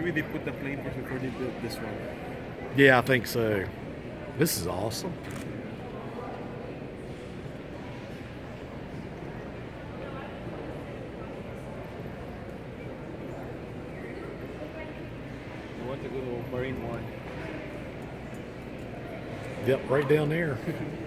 maybe they put the plane first before they built this one. Yeah, I think so. This is awesome. I want to go to Marine One. Yep, right down there.